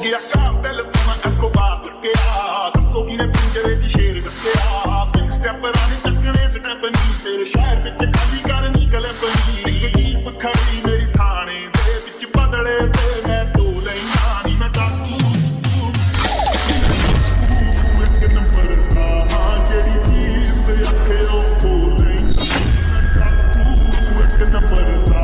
ਆ ਕਾਰ ਦਿਲ ਤੋਂ ਮੈਂ ਐਸਕੋਬਾਰ ਚੱਕਿਆ ਦੱਸੋ ਕਿਨੇ ਪਿੰਜਰੇ ਦੀ ਸ਼ੇਰ ਰੱਖਿਆ ਬਿਗ ਸਟੈਪ ਰਾਣੀ ਚੱਕਣੇ ਸਟੈਪ ਨਹੀਂ ਤੇਰੇ ਸ਼ਹਿਰ ਵਿੱਚ ਖਾਲੀ